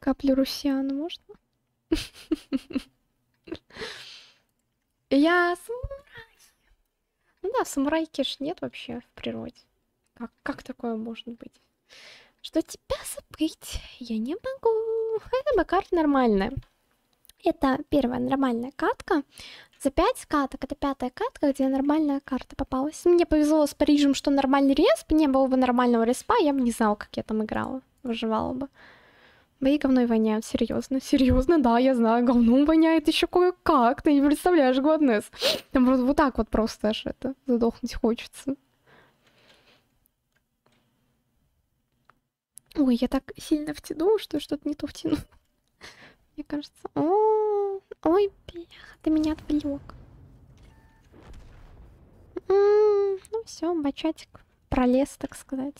Каплю русиана можно? Я самурай. Ну да, самурайки ж нет вообще в природе. Как такое может быть? Что тебя забыть я не могу. Это бы карта нормальная. Это первая нормальная катка. За 5 каток, это пятая катка, где нормальная карта попалась. Мне повезло с Парижем, что нормальный респ. Не было бы нормального респа, я бы не знала, как я там играла. Выживала бы. Бои говной воняют, серьезно. Серьезно, да, я знаю, говном воняет еще кое-как. Ты не представляешь, Гладнес. Там вот так вот просто аж это, задохнуть хочется. Ой, я так сильно втянула, что что-то не то втяну. Мне кажется... Ой, бляха, ты меня отвлек. Ну все, бачатик пролез, так сказать.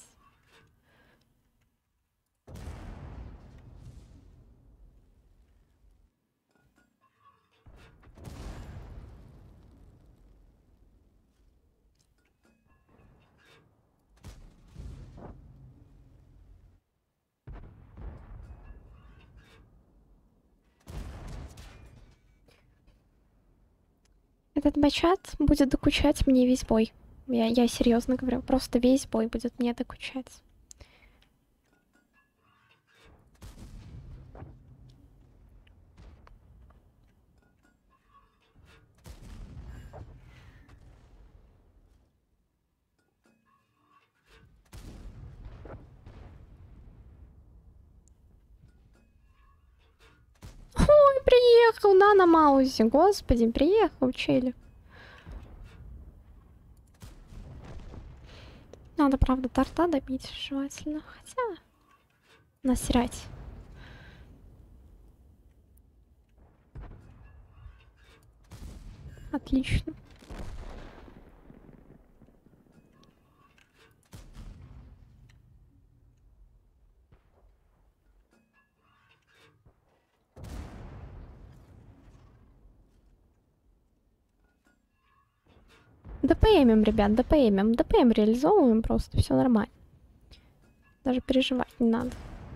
Этот бачат будет докучать мне весь бой. Я серьезно говорю, просто весь бой будет мне докучать. Ой, приехал, да, на Маузе. Господи, приехал, челик. Надо, правда, торта добить желательно. Хотя... Насрать. Отлично. ДПМим, ребят, ДПМим. ДПМ реализовываем просто, все нормально. Даже переживать не надо.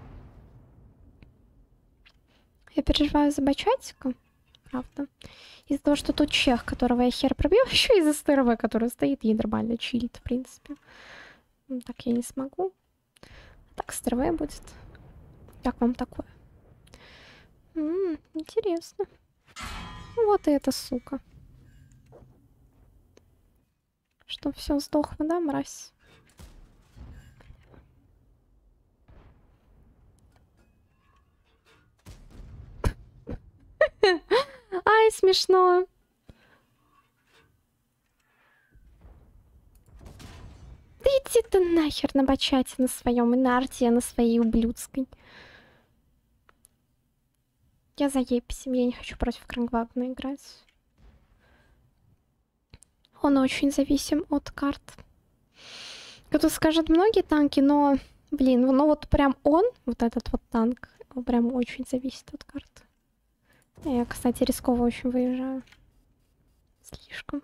Я переживаю за бачатика, правда. Из-за того, что тут чех, которого я хер пробью, еще из-за СТРВ, который стоит и нормально чилит, в принципе. Ну, так я не смогу. Так, СТРВ будет. Как вам такое? Интересно. Вот и эта сука. Что, все сдохло, да, мразь? Ай, смешно. Да иди ты нахер на бачате на своем и на арте на своей ублюдской. Я за еписем, я не хочу против Крэнгвагна играть. Он очень зависим от карт. Кто скажет многие танки, но, блин, ну вот прям он, вот этот вот танк, он прям очень зависит от карт. Я, кстати, рисково очень выезжаю. Слишком.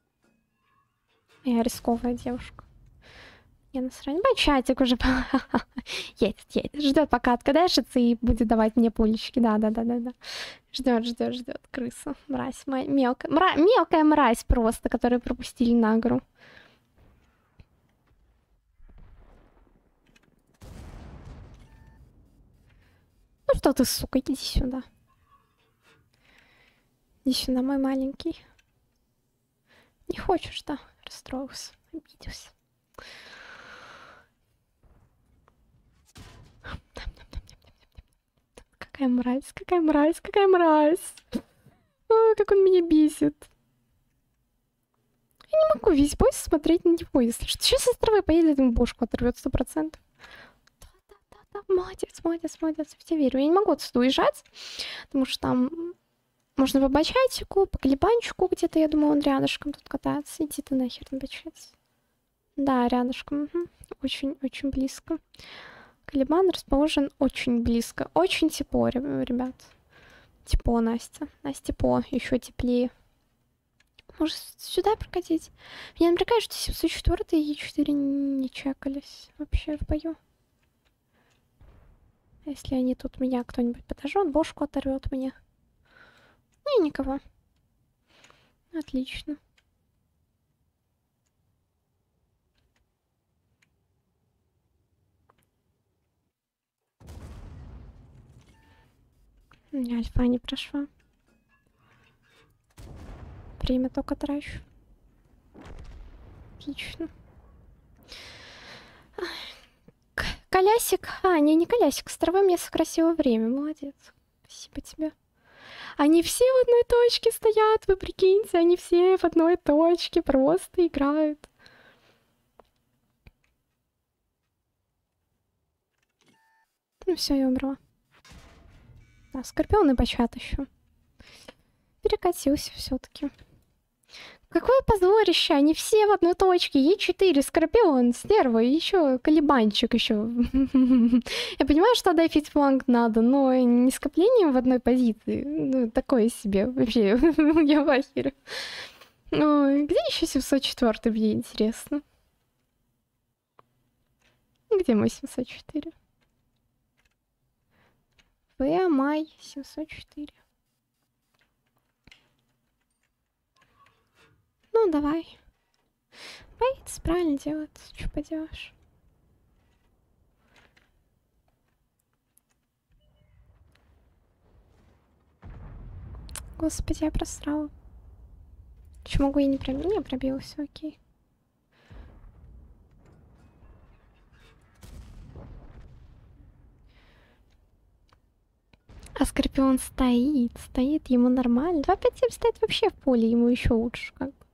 Я рисковая девушка. Я насрать. Бачатик уже едет. Ждет, пока откадешится и будет давать мне пулечки. Да. Ждет. Крыса. Мразь. Мелкая мразь просто, которую пропустили на гору. Ну что ты, сука, иди сюда. Иди сюда, мой маленький. Не хочешь, да? Расстроился, обиделся. Какая мразь. Ой, как он меня бесит. Я не могу весь бой смотреть на него, если что. Сейчас со стороны поедет, ему бошку оторвет 100%. Да, молодец, в тебя верю. Я не могу отсюда уезжать, потому что там можно по бачатику, по колебанчику где-то, я думаю, он рядышком тут катается. Иди ты нахер на бачате. Да, рядышком. Очень близко. Колебан расположен очень близко. Очень тепло, ребят. Тепло, Настя. Настя, тепло. Еще теплее. Может, сюда прокатить? Меня напрягает, что 704 и Е4 не чекались вообще в бою. Если они тут меня кто-нибудь подожжет, бошку оторвет мне. Ну и никого. Отлично. У меня альфа не прошла. Время только трачу. Отлично. Колясик. А, не колясик. Второе место красивое время. Молодец. Спасибо тебе. Они все в одной точке стоят, вы прикиньте. Они все в одной точке просто играют. Ну все, я умерла. Да, Скорпион и Бачат еще. Перекатился все-таки. Какое позорище, они все в одной точке. Е4, Скорпион, Стерва, и еще Колебанчик еще. Я понимаю, что дефить фланг надо, но не скоплением в одной позиции. Ну, такое себе. Вообще, я в ахере. Ой, где еще 704, мне интересно. Где мой 704? Май 704. Ну, давай. Боится, правильно делает. Что поделаешь? Господи, я просрала. Почему могу и не пробить? Не пробилась, окей. А Скорпион стоит, ему нормально. 257 стоит вообще в поле, ему еще лучше, как бы.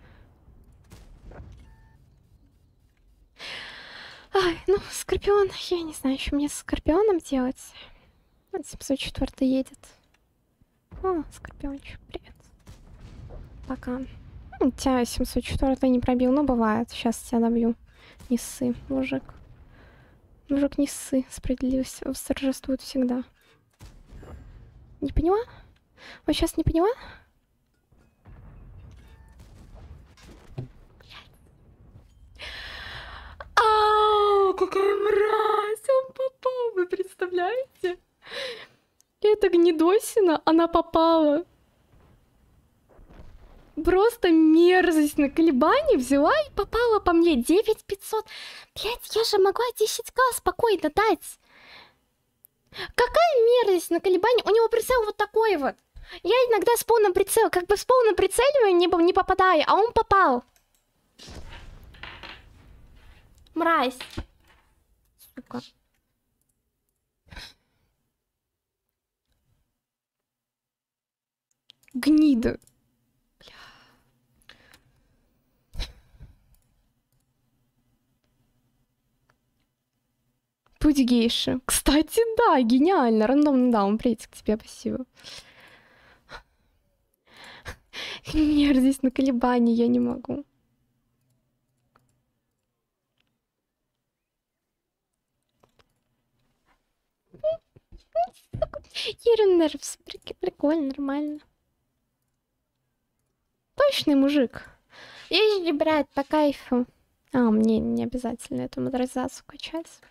Ай, ну, Скорпион, я не знаю, что мне с Скорпионом делать. 704 едет. О, Скорпиончик, привет. Пока. Тебя 704 не пробил, но бывает. Сейчас тебя добью. Не ссы, мужик. Мужик, не ссы. Справедливость восторжествует всегда. Не поняла? Вот сейчас не поняла? Ау, какая мразь! Он попал, вы представляете? Эта гнедосина, она попала. Просто мерзость на колебании взяла и попала по мне. 9500. Блять, я же могла 10к спокойно дать. Какая мерзость на колебании? У него прицел вот такой вот. Я иногда с полным прицелом, как бы с полным прицеливанием не попадаю, а он попал. Мразь. Сука. Гнида. Путь гейши. Кстати, да, гениально. Рандомный даун, приветик тебе, спасибо. Мерзость на колебании, я не могу. Ерин нервс. Прикольно, нормально. Точный мужик. Езжи, брать по кайфу. А, мне не обязательно эту модернизацию качать.